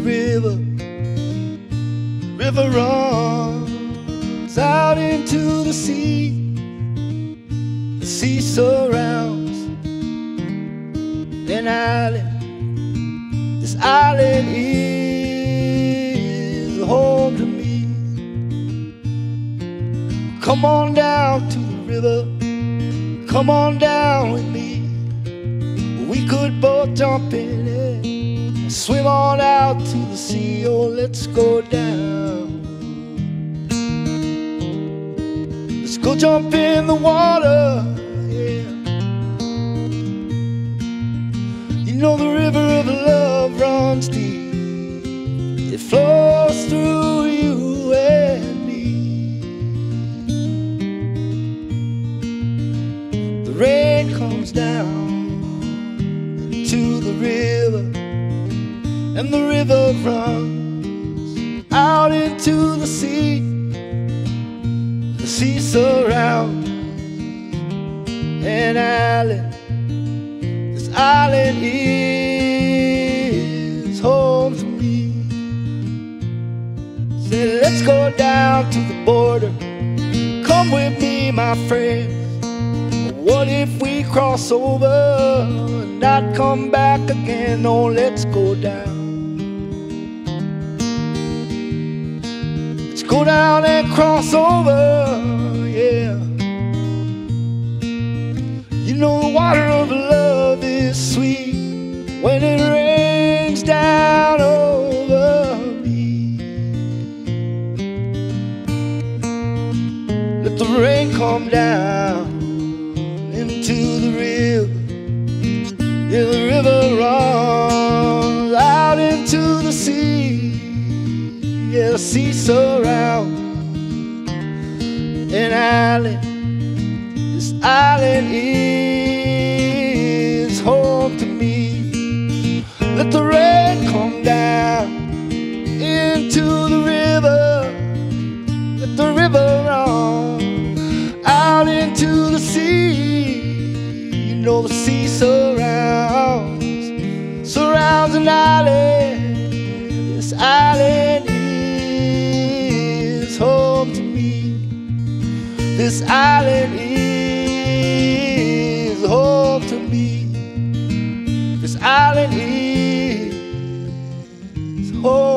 river. River runs out into the sea. The sea surrounds an island. This island is home to me. Come on down to the river. Come on down with me. We could both jump in it and swim on out to the sea. Oh, let's go down. Let's go jump in the water, yeah. You know the river of love runs deep. It flows through you and me. The rain comes down to the river, and the river runs out into the sea. The sea surrounds an island. This island is home to me. Say, let's go down to the border. Come with me, my friend. What if we cross over and not come back again? No, let's go down. Let's go down and cross over, yeah. You know the water of love is sweet when it rains down over me. Let the rain come down into the river. Yeah, the river runs out into the sea. Yeah, the sea surrounds an island. This island is home to me. Let the rain come down into the river. Let the river run out into the sea. You know the sea surrounds an island. This island is home to me. This island is home to me. This island is home.